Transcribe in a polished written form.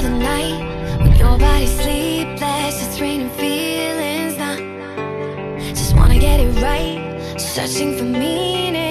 the night when your body's sleepless, it's raining feelings now. Just wanna get it right, searching for meaning.